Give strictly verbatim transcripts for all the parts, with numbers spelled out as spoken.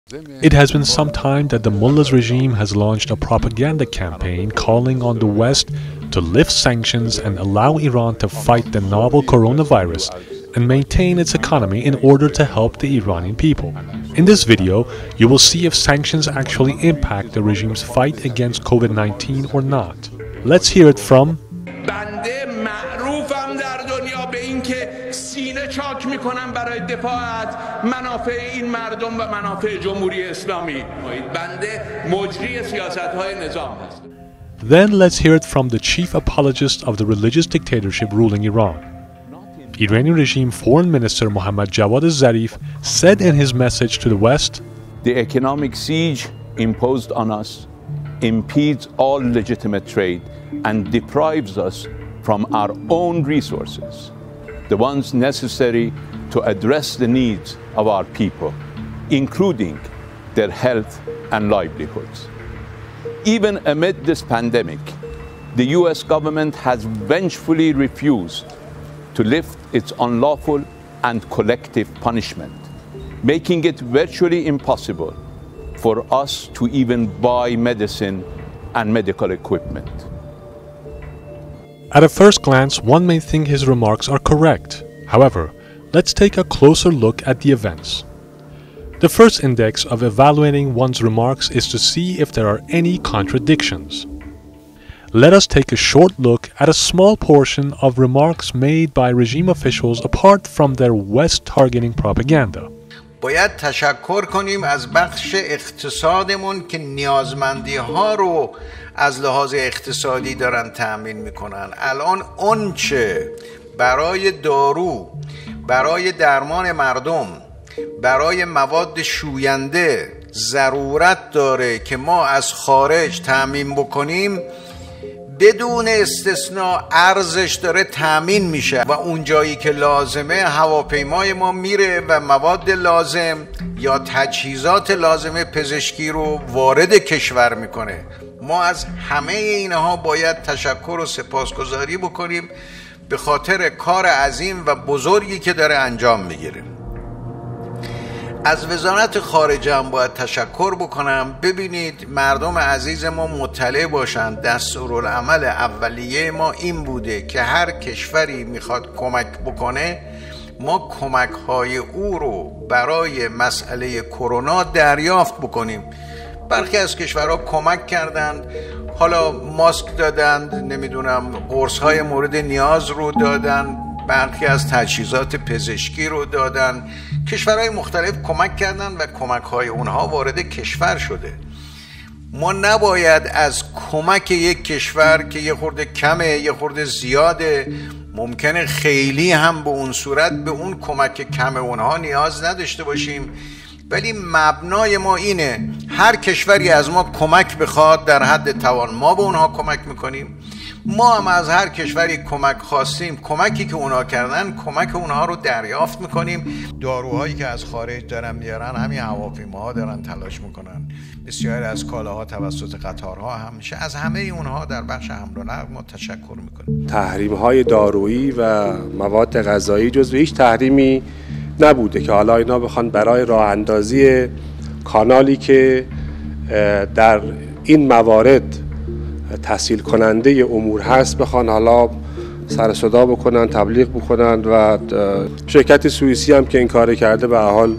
It has been some time that the mullahs regime has launched a propaganda campaign calling on the West to lift sanctions and allow Iran to fight the novel coronavirus and maintain its economy in order to help the Iranian people. In this video, you will see if sanctions actually impact the regime's fight against COVID nineteen or not. Let's hear it from سینه چاک میکنم برای دفاع از منافع این مردم و منافع جمهوری اسلامی. بنده مجری سیاست‌های نظام هستم. Then let's hear it from the chief apologist of the religious dictatorship ruling Iran. Iranian regime foreign minister Mohammad Zarif said in his message to the West, "The economic siege imposed on us impedes all legitimate trade and deprives us from our own resources, the ones necessary to address the needs of our people, including their health and livelihoods. Even amid this pandemic, the U S government has vengefully refused to lift its unlawful and collective punishment, making it virtually impossible for us to even buy medicine and medical equipment." At a first glance, one may think his remarks are correct. However, let's take a closer look at the events. The first index of evaluating one's remarks is to see if there are any contradictions. Let us take a short look at a small portion of remarks made by regime officials apart from their West-targeting propaganda. باید تشکر کنیم از بخش اقتصادمون که نیازمندی ها رو از لحاظ اقتصادی دارن تأمین میکنن. الان اونچه برای دارو، برای درمان مردم، برای مواد شوینده ضرورت داره که ما از خارج تأمین بکنیم، بدون استثناء ارزش داره تأمین میشه و اون جایی که لازمه هواپیمای ما میره و مواد لازم یا تجهیزات لازم پزشکی رو وارد کشور میکنه. ما از همه اینها باید تشکر و سپاسگزاری بکنیم به خاطر کار عظیم و بزرگی که داره انجام میگیره. از وزارت خارجه هم باید تشکر بکنم. ببینید مردم عزیز ما مطلع باشند، دستورالعمل اولیه ما این بوده که هر کشوری میخواد کمک بکنه ما کمک های او رو برای مسئله کرونا دریافت بکنیم. برخی از کشورها کمک کردند، حالا ماسک دادند، نمیدونم قرص های مورد نیاز رو دادن، برخی از تجهیزات پزشکی رو دادن. کشورهای مختلف کمک کردن و کمک های اونها وارد کشور شده. ما نباید از کمک یک کشور که یه خورده کمه یه خورده زیاده، ممکنه خیلی هم به اون صورت به اون کمک کم اونها نیاز نداشته باشیم، ولی مبنای ما اینه هر کشوری از ما کمک بخواد در حد توان ما به اونها کمک میکنیم. ما هم از هر کشوری کمک خواستیم، کمکی که اونها کردن کمک اونها رو دریافت میکنیم. داروهایی که از خارج دارن میارن همین هواپیماها دارن تلاش میکنن، بسیاری از کالاها توسط قطارها هم میشه. از همه اونها در بخش حمل و نقل ما تشکر میکنیم. تحریم های دارویی و مواد غذایی جزو هیچ تحریمی نبوده که حالا اینا بخوان برای راه اندازی کانالی که در این موارد تسهیل کننده امور هست بخوان حالا سر صدا بکنن، تبلیغ بکنن. و شرکت سوئیسی هم که این کار کرده به حال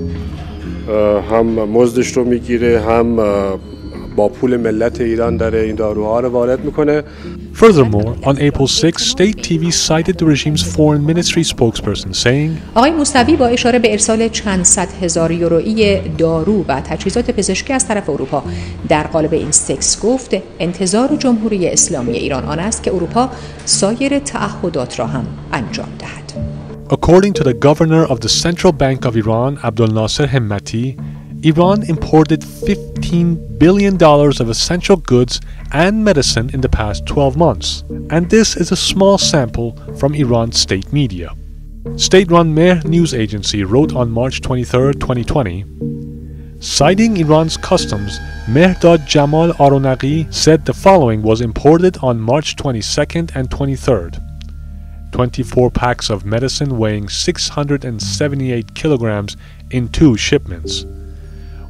هم مزدش رو میگیره، هم با پول ملت ایران داره این داروها رو وارد میکنه. Furthermore, on April sixth, state T V cited the regime's foreign ministry spokesperson saying, آقای موسوی با اشاره به ارسال چند صد هزار یورویی دارو و تجهیزات پزشکی از طرف اروپا در قالب این سکس گفت انتظار جمهوری اسلامی ایران آن است که اروپا سایر تعهدات را هم انجام دهد. According to the governor of the Central Bank of Iran, Abdul Nasser Hemmati, Iran imported fifteen billion dollars of essential goods and medicine in the past twelve months, and this is a small sample from Iran's state media. State-run Mehr news agency wrote on March twenty-third, twenty twenty, citing Iran's customs, Mehrdad Jamal Aronagi said the following was imported on March twenty-second and twenty-third. twenty-four packs of medicine weighing six hundred seventy-eight kilograms in two shipments.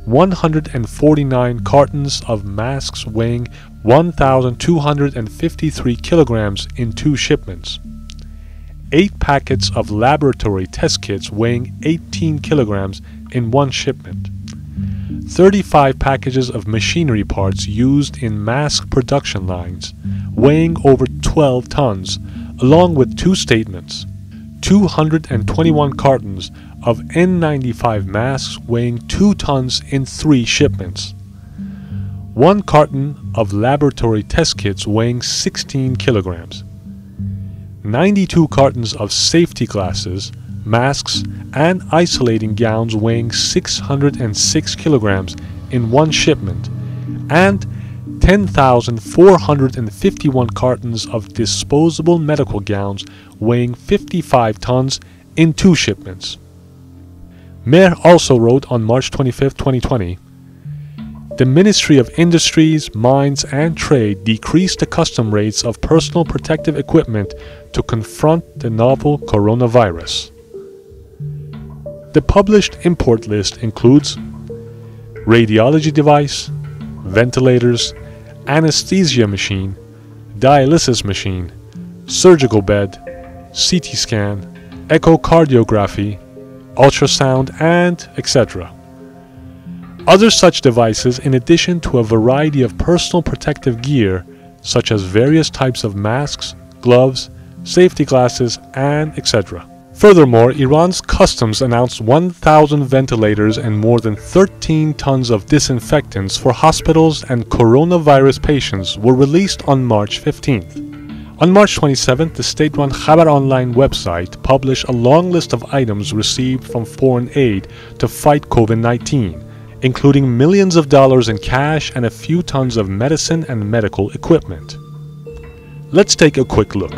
one hundred forty-nine cartons of masks weighing one thousand two hundred fifty-three kilograms in two shipments, eight packets of laboratory test kits weighing eighteen kilograms in one shipment, thirty-five packages of machinery parts used in mask production lines weighing over twelve tons, along with two statements, two hundred twenty-one cartons of N ninety-five masks weighing two tons in three shipments, one carton of laboratory test kits weighing sixteen kilograms, ninety-two cartons of safety glasses, masks, and isolating gowns weighing six hundred six kilograms in one shipment, and ten thousand four hundred fifty-one cartons of disposable medical gowns weighing fifty-five tons in two shipments. Mehr also wrote on March twenty-fifth, twenty twenty, "The Ministry of Industries, Mines and Trade decreased the custom rates of personal protective equipment to confront the novel coronavirus." The published import list includes radiology device, ventilators, anesthesia machine, dialysis machine, surgical bed, C T scan, echocardiography, ultrasound, and et cetera. Other such devices, in addition to a variety of personal protective gear, such as various types of masks, gloves, safety glasses, and et cetera. Furthermore, Iran's customs announced one thousand ventilators and more than thirteen tons of disinfectants for hospitals and coronavirus patients were released on March fifteenth. On March twenty-seventh, the state-run Khabar Online website published a long list of items received from foreign aid to fight COVID nineteen, including millions of dollars in cash and a few tons of medicine and medical equipment. Let's take a quick look.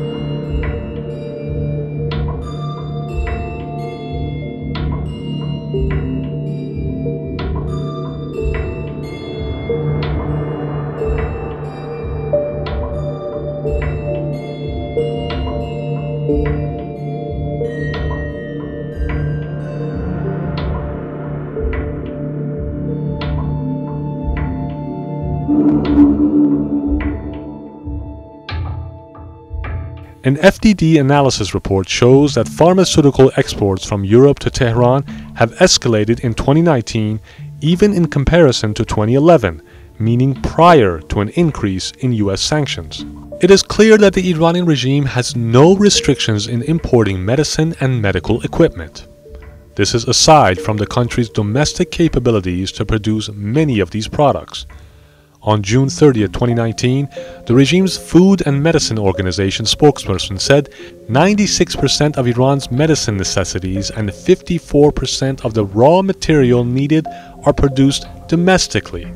An F D D analysis report shows that pharmaceutical exports from Europe to Tehran have escalated in twenty nineteen, even in comparison to twenty eleven, meaning prior to an increase in U S sanctions. It is clear that the Iranian regime has no restrictions in importing medicine and medical equipment. This is aside from the country's domestic capabilities to produce many of these products. On June thirtieth, twenty nineteen, the regime's Food and Medicine Organization spokesperson said ninety-six percent of Iran's medicine necessities and fifty-four percent of the raw material needed are produced domestically.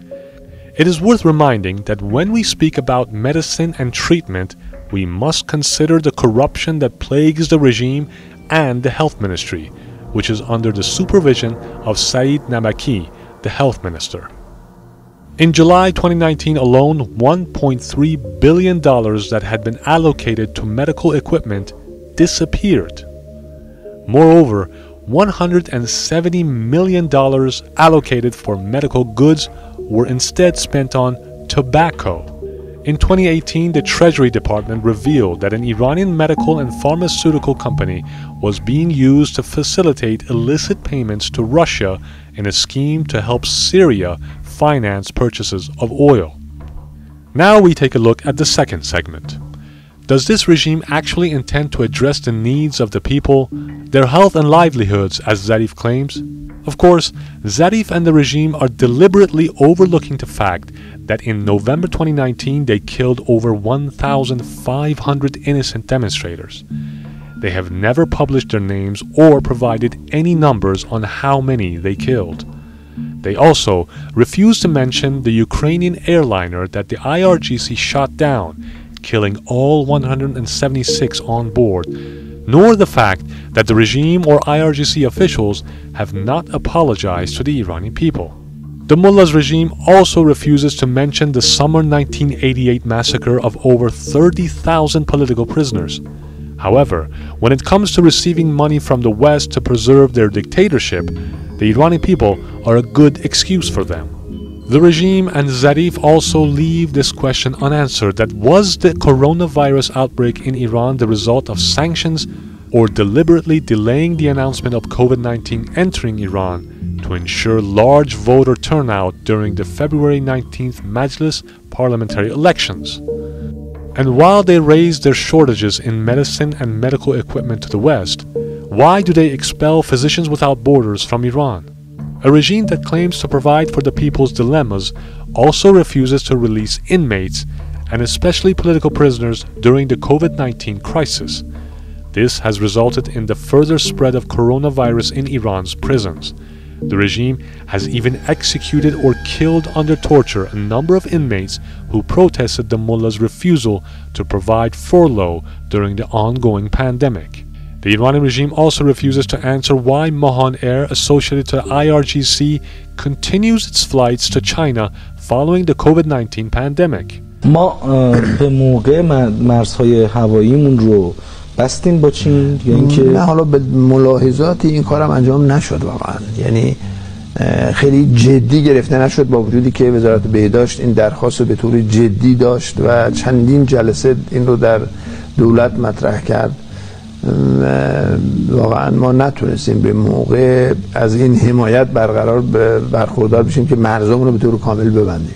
It is worth reminding that when we speak about medicine and treatment, we must consider the corruption that plagues the regime and the health ministry, which is under the supervision of Saeed Namaki, the health minister. In July twenty nineteen alone, one point three billion dollars that had been allocated to medical equipment disappeared. Moreover, one hundred seventy million dollars allocated for medical goods were instead spent on tobacco. In twenty eighteen, the Treasury Department revealed that an Iranian medical and pharmaceutical company was being used to facilitate illicit payments to Russia in a scheme to help Syria finance purchases of oil. Now we take a look at the second segment. Does this regime actually intend to address the needs of the people, their health and livelihoods, as Zarif claims? Of course, Zarif and the regime are deliberately overlooking the fact that in November twenty nineteen they killed over one thousand five hundred innocent demonstrators. They have never published their names or provided any numbers on how many they killed. They also refused to mention the Ukrainian airliner that the I R G C shot down, killing all one hundred seventy-six on board, nor the fact that the regime or I R G C officials have not apologized to the Iranian people. The mullahs regime also refuses to mention the summer nineteen eighty-eight massacre of over thirty thousand political prisoners. However, when it comes to receiving money from the West to preserve their dictatorship, the Iranian people are a good excuse for them. The regime and Zarif also leave this question unanswered: that was the coronavirus outbreak in Iran the result of sanctions or deliberately delaying the announcement of COVID nineteen entering Iran to ensure large voter turnout during the February nineteenth Majlis parliamentary elections? And while they raise their shortages in medicine and medical equipment to the West, why do they expel Physicians Without Borders from Iran? A regime that claims to provide for the people's dilemmas also refuses to release inmates, and especially political prisoners, during the COVID nineteen crisis. This has resulted in the further spread of coronavirus in Iran's prisons. The regime has even executed or killed under torture a number of inmates who protested the mullahs' refusal to provide furlough during the ongoing pandemic. The Iranian regime also refuses to answer why Mohan Air, associated to I R G C, continues its flights to China following the COVID nineteen pandemic. ما به موقع مرزهای هواییمون رو بستیم با چین یا اینکه نه، حالا به ملاحظات این کارم انجام نشد واقعا، یعنی خیلی جدی گرفته نشد، با وجودی که وزارت بهداشت این درخواست رو به طور جدی داشت و چندین جلسه این رو در دولت مطرح کرد. واقعا ما نتونستیم به موقع از این حمایت برقرار برخوردار بشیم که مرزامون رو به طور کامل ببندیم.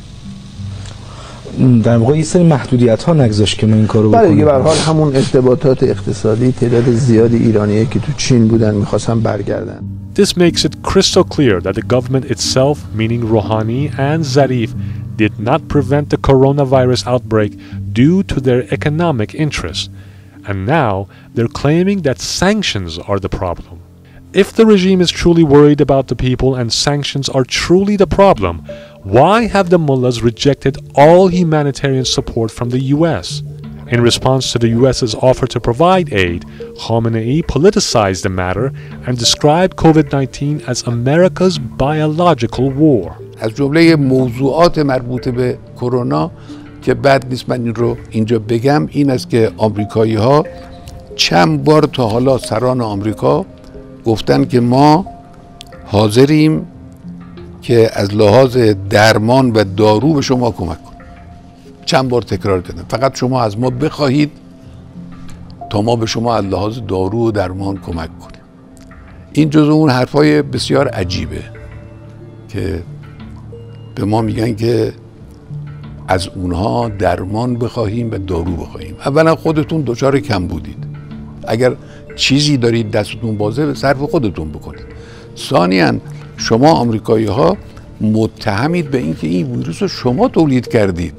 در واقع این سری محدودیت ها نگذاشت که ما این کارو بکنیم. بله دیگه، به هر حال همون ارتباطات اقتصادی، تعداد زیادی ایرانیایی که تو چین بودن می‌خواستن برگردن. This makes it crystal clear that the government itself, meaning Rouhani and Zarif, did not prevent the coronavirus outbreak due to their economic interests. And now they're claiming that sanctions are the problem. If the regime is truly worried about the people and sanctions are truly the problem, why have the mullahs rejected all humanitarian support from the U S? In response to the US's offer to provide aid, Khamenei politicized the matter and described COVID nineteen as America's biological war. از جمله موضوعات مربوط به کرونا که بد نیست من این رو اینجا بگم این است که آمریکایی ها چند بار تا حالا سران آمریکا گفتن که ما حاضریم که از لحاظ درمان و دارو به شما کمک کنیم. چند بار تکرار کردن فقط شما از ما بخواهید تا ما به شما از لحاظ دارو و درمان کمک کنیم. این جزو اون حرفای بسیار عجیبه که به ما میگن که از اونها درمان بخواهیم و دارو بخواهیم. اولا خودتون دچار کم بودید، اگر چیزی دارید دستتون بازه صرف خودتون بکنید. ثانیاً شما آمریکایی ها متهمید به اینکه این ویروس رو شما تولید کردید.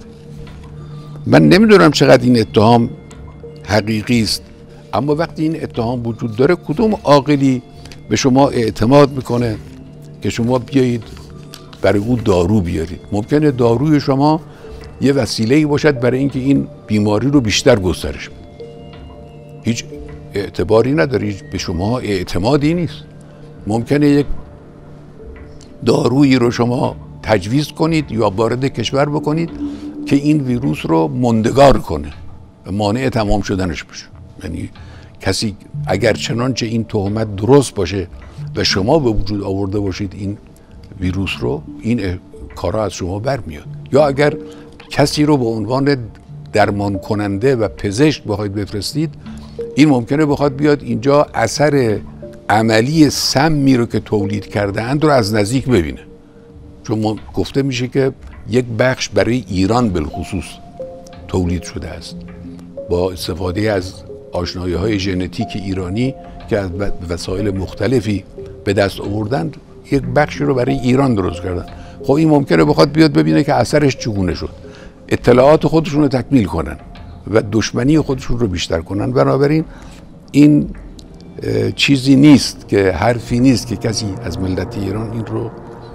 من نمیدونم چقدر این اتهام حقیقی است، اما وقتی این اتهام وجود داره کدوم عاقلی به شما اعتماد میکنه که شما بیایید برای او دارو بیارید؟ ممکنه داروی شما یه وسیله‌ای باشد برای اینکه این بیماری رو بیشتر گسترش بده. هیچ اعتباری نداره، هیچ به شما اعتمادی نیست. ممکنه یک دارویی رو شما تجویز کنید یا وارد کشور بکنید که این ویروس رو ماندگار کنه و مانع تمام شدنش بشه. یعنی کسی اگر چنانچه این تهمت درست باشه و شما به وجود آورده باشید این ویروس رو، این کارا از شما برمیاد. یا اگر کسی رو به عنوان درمان کننده و پزشک بخواید بفرستید، این ممکنه بخواد بیاد اینجا اثر عملی سمی رو که تولید کرده اند رو از نزدیک ببینه، چون گفته میشه که یک بخش برای ایران بالخصوص تولید شده است با استفاده از آشنایی‌های ژنتیک ایرانی که از وسایل مختلفی به دست آوردن، یک بخشی رو برای ایران درست کردن. خب این ممکنه بخواد بیاد ببینه که اثرش چگونه شد، اطلاعات خودشون رو تکمیل کنن و دشمنی خودشون رو بیشتر کنن. بنابراین این چیزی نیست که حرفی نیست که کسی از ملت ایران این رو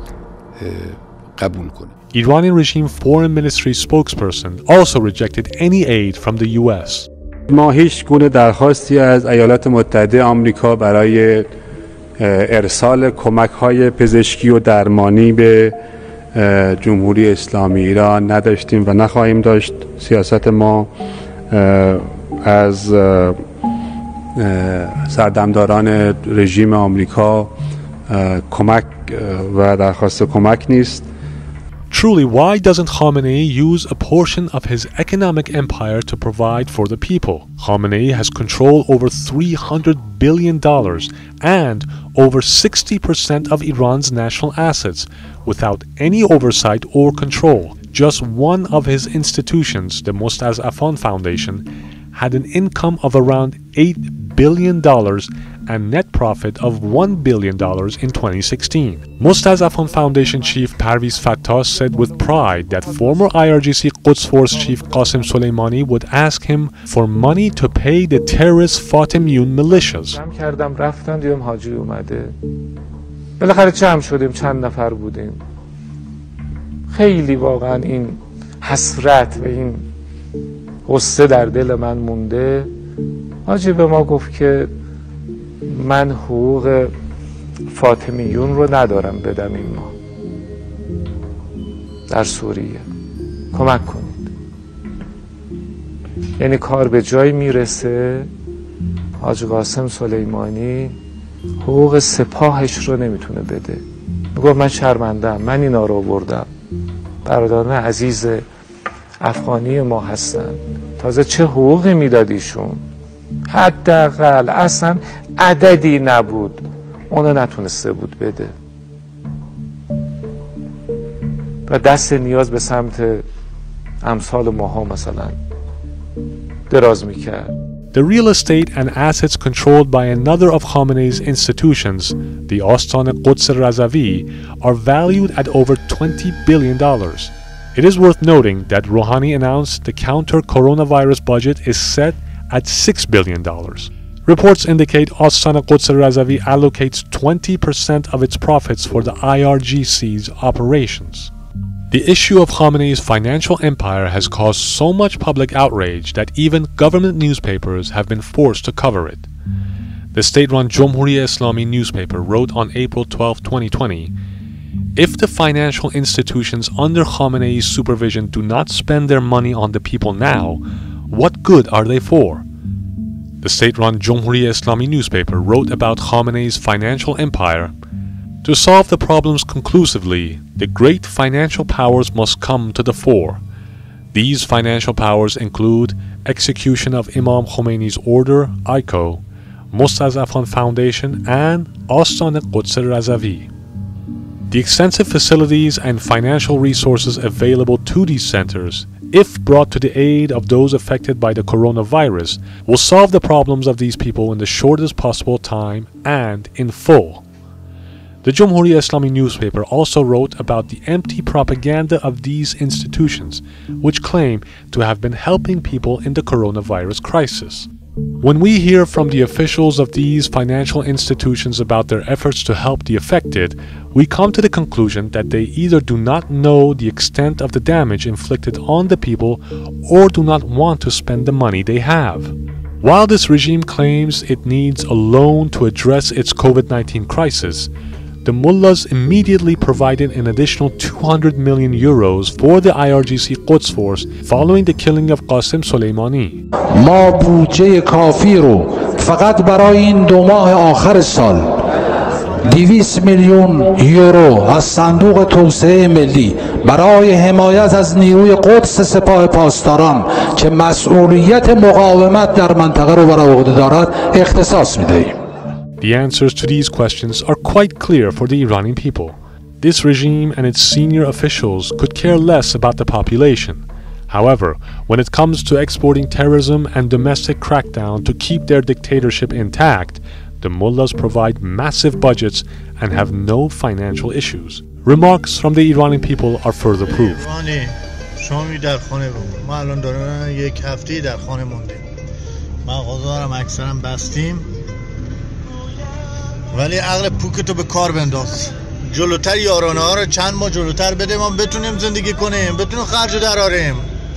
قبول کنه. Iranian regime foreign ministry spokesperson also rejected any aid from the U S. ما هیچ گونه درخواستی از ایالات متحده آمریکا برای ارسال کمک‌های پزشکی و درمانی به جمهوری اسلامی ایران نداشتیم و نخواهیم داشت. سیاست ما از سردمداران رژیم آمریکا کمک و درخواست کمک نیست. Truly, why doesn't Khamenei use a portion of his economic empire to provide for the people? Khamenei has control over three hundred billion dollars and over sixty percent of Iran's national assets without any oversight or control. Just one of his institutions, the Mostaz'afan Foundation, had an income of around eight billion dollars and net profit of one billion dollars in twenty sixteen. Mostaz'afan Foundation chief Parviz Fatah said with pride that former I R G C Quds Force chief Qasem Soleimani would ask him for money to pay the terrorist Fatimiyun militias. کردم رفتن دیدم حاجی اومده. بالاخره جمع شدیم چند نفر بودیم. خیلی واقعا این حسرت و این غصه در دل من مونده. حاجی به ما گفت که من حقوق فاطمیون رو ندارم بدم این ما در سوریه، کمک کنید. یعنی کار به جای میرسه حاج قاسم سلیمانی حقوق سپاهش رو نمیتونه بده. میگفت من شرمندم، من اینا رو آوردم، برادران عزیز افغانی ما هستن، تازه چه حقوقی میدادیشون؟ حداقل اصلا عددی نبود، اونو نتونسته بود بده و دست نیاز به سمت امثال ماها مثلا دراز میکرد. The real estate and assets controlled by another of Khamenei's institutions, the Astana Quds Razavi, are valued at over twenty billion dollars. It is worth noting that Rouhani announced the counter-coronavirus budget is set at six billion dollars. Reports indicate Astana Quds Razavi allocates twenty percent of its profits for the I R G C's operations. The issue of Khamenei's financial empire has caused so much public outrage that even government newspapers have been forced to cover it. The state-run Jomhuriye Islami newspaper wrote on April twelfth, twenty twenty, "If the financial institutions under Khamenei's supervision do not spend their money on the people now, what good are they for?" The state-run Jomhuriye Islami newspaper wrote about Khamenei's financial empire. To solve the problems conclusively, the great financial powers must come to the fore. These financial powers include execution of Imam Khomeini's order, I C O, Mostaz'afan Foundation, and Astana Quds Razavi. The extensive facilities and financial resources available to these centers, if brought to the aid of those affected by the coronavirus, will solve the problems of these people in the shortest possible time and in full. The Jomhuriye Islami newspaper also wrote about the empty propaganda of these institutions, which claim to have been helping people in the coronavirus crisis. When we hear from the officials of these financial institutions about their efforts to help the affected, we come to the conclusion that they either do not know the extent of the damage inflicted on the people or do not want to spend the money they have. While this regime claims it needs a loan to address its COVID nineteen crisis, the mullahs immediately provided an additional two hundred million euros for the I R G C Quds Force following the killing of Qasem Soleimani. ما بودجه کافی رو فقط برای این دو ماه آخر سال دویست میلیون یورو از صندوق توسعه ملی برای حمایت از نیروی قدس سپاه پاسداران که مسئولیت مقاومت در منطقه رو بر عهده دارد اختصاص می‌دهیم. The answers to these questions are quite clear for the Iranian people. This regime and its senior officials could care less about the population. However, when it comes to exporting terrorism and domestic crackdown to keep their dictatorship intact, the mullahs provide massive budgets and have no financial issues. Remarks from the Iranian people are further proof. شامی در خانه بمون. ما الان دارم یک هفته در خانه موندیم. مغازه‌ام اکثرا بستیم. ولی عقل پوکتو به کار بنداز. جلوتر یارانه ها رو چند ماه جلوتر بده ما بتونیم زندگی کنیم، بتونیم خرج دراریم.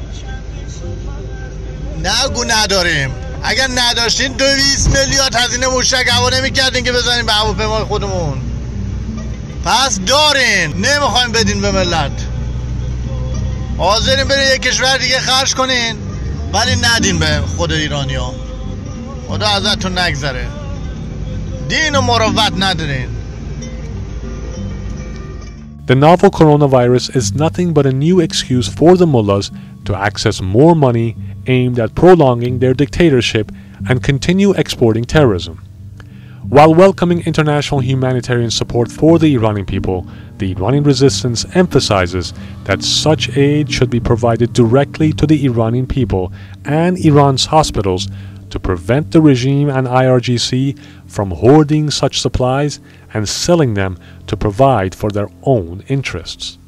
نگو نداریم. اگر نداشتین دویست میلیارد هزینه موشک هوا نمی‌کردین که بزنین به هواپیمای خودمون. پس دارین، نمیخوایم بدین به ملت. حاضرین برین یک کشور دیگه خرج کنین ولی ندین به خود ایرانی‌ها. خدا ازتون نگذره. دین و مروت ندارین. The novel coronavirus is nothing but a new excuse for the mullahs to access more money aimed at prolonging their dictatorship and continue exporting terrorism. While welcoming international humanitarian support for the Iranian people, the Iranian resistance emphasizes that such aid should be provided directly to the Iranian people and Iran's hospitals to prevent the regime and I R G C from hoarding such supplies and selling them to provide for their own interests.